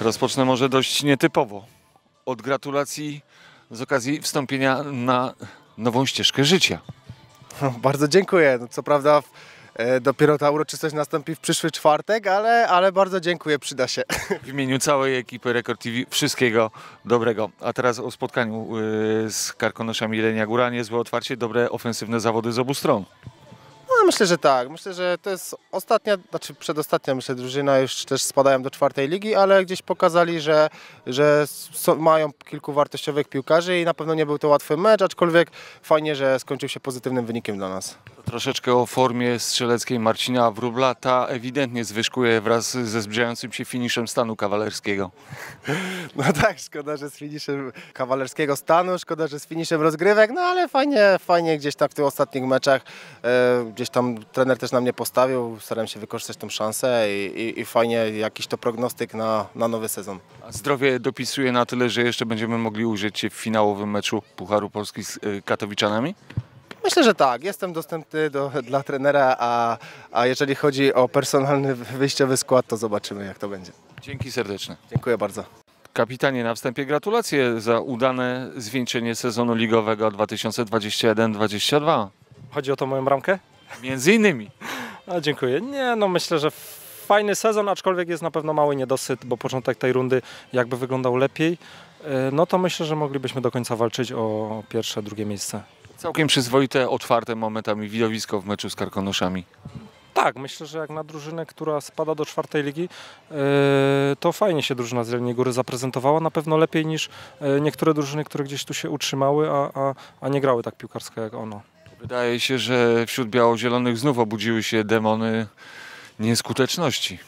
Rozpocznę może dość nietypowo. Od gratulacji z okazji wstąpienia na nową ścieżkę życia. Bardzo dziękuję. No, co prawda dopiero ta uroczystość nastąpi w przyszły czwartek, ale bardzo dziękuję, przyda się. W imieniu całej ekipy Rekord TV wszystkiego dobrego. A teraz o spotkaniu z Karkonoszami Jelenia Góra. Niezłe otwarcie, dobre ofensywne zawody z obu stron. No, myślę, że tak. Myślę, że to jest ostatnia, znaczy przedostatnia, myślę, drużyna, już też spadają do czwartej ligi, ale gdzieś pokazali, że mają kilku wartościowych piłkarzy i na pewno nie był to łatwy mecz, aczkolwiek fajnie, że skończył się pozytywnym wynikiem dla nas. Troszeczkę o formie strzeleckiej Marcina Wróbla. Ta ewidentnie zwyżkuje wraz ze zbliżającym się finiszem stanu kawalerskiego. No tak, szkoda, że z finiszem kawalerskiego stanu, szkoda, że z finiszem rozgrywek, no ale fajnie gdzieś tak w tych ostatnich meczach, gdzieś tam trener też na mnie postawił, staram się wykorzystać tą szansę i fajnie jakiś to prognostyk na nowy sezon. A zdrowie dopisuje na tyle, że jeszcze będziemy mogli ujrzeć się w finałowym meczu Pucharu Polski z Katowiczanami? Myślę, że tak. Jestem dostępny dla trenera, a jeżeli chodzi o personalny wyjściowy skład, to zobaczymy, jak to będzie. Dzięki serdeczne. Dziękuję bardzo. Kapitanie, na wstępie gratulacje za udane zwieńczenie sezonu ligowego 2021-2022. Chodzi o tą moją bramkę? Między innymi. No, dziękuję. Nie, no myślę, że fajny sezon, aczkolwiek jest na pewno mały niedosyt, bo początek tej rundy jakby wyglądał lepiej. No to myślę, że moglibyśmy do końca walczyć o pierwsze, drugie miejsce. Całkiem przyzwoite, otwarte momentami widowisko w meczu z Karkonoszami. Tak, myślę, że jak na drużynę, która spada do czwartej ligi, to fajnie się drużyna z Jeleniej Góry zaprezentowała. Na pewno lepiej niż niektóre drużyny, które gdzieś tu się utrzymały, a nie grały tak piłkarsko jak ono. Wydaje się, że wśród biało-zielonych znów obudziły się demony nieskuteczności.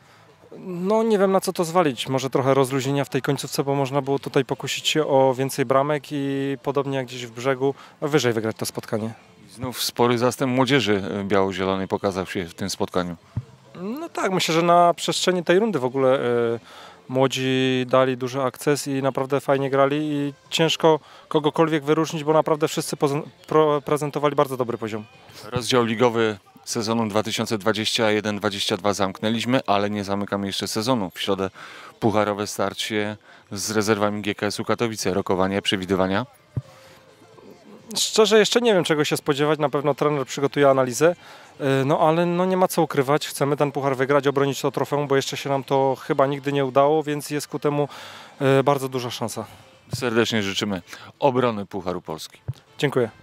No nie wiem, na co to zwalić. Może trochę rozluźnienia w tej końcówce, bo można było tutaj pokusić się o więcej bramek i podobnie jak gdzieś w Brzegu wyżej wygrać to spotkanie. Znów spory zastęp młodzieży biało-zielonej pokazał się w tym spotkaniu. No tak, myślę, że na przestrzeni tej rundy w ogóle młodzi dali duży akces i naprawdę fajnie grali i ciężko kogokolwiek wyróżnić, bo naprawdę wszyscy prezentowali bardzo dobry poziom. Rozdział ligowy sezonu 2021-2022 zamknęliśmy, ale nie zamykamy jeszcze sezonu. W środę pucharowe starcie z rezerwami GKS-u Katowice. Rokowanie, przewidywania? Szczerze jeszcze nie wiem, czego się spodziewać. Na pewno trener przygotuje analizę, no ale no nie ma co ukrywać. Chcemy ten puchar wygrać, obronić to trofeum, bo jeszcze się nam to chyba nigdy nie udało, więc jest ku temu bardzo duża szansa. Serdecznie życzymy obrony Pucharu Polski. Dziękuję.